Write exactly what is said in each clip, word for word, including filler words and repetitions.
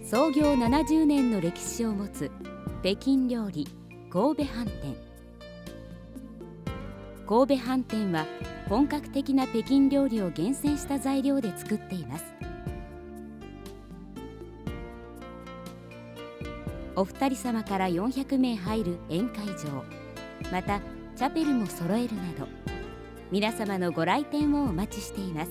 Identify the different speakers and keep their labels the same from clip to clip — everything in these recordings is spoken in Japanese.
Speaker 1: 創業ななじゅうねんの歴史を持つ北京料理神戸飯店。神戸飯店は本格的な北京料理を厳選した材料で作っています。お二人様からよんひゃくめい入る宴会場、またチャペルも揃えるなど、皆様のご来店をお待ちしています。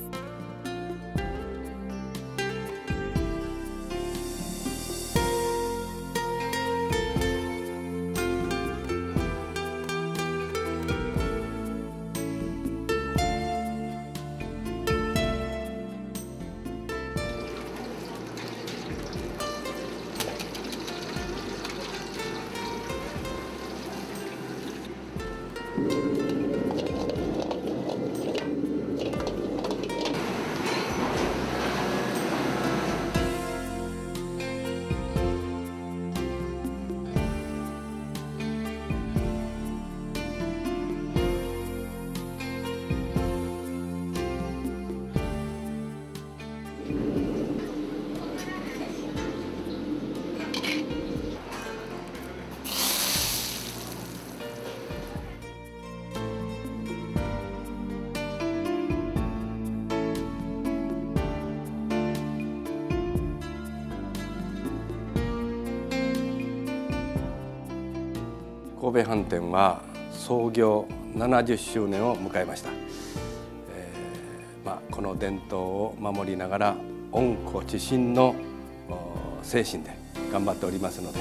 Speaker 2: 神戸飯店は創業ななじゅっしゅうねんを迎えました。えーまあ、この伝統を守りながら温故知新の精神で頑張っておりますので、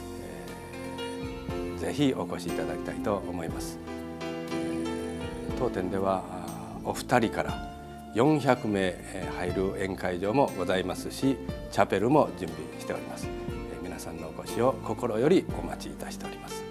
Speaker 2: えー、ぜひお越しいただきたいと思います。えー、当店ではお二人からよんひゃくめい入る宴会場もございますし、チャペルも準備しております。えー、皆さんのお越しを心よりお待ちいたしております。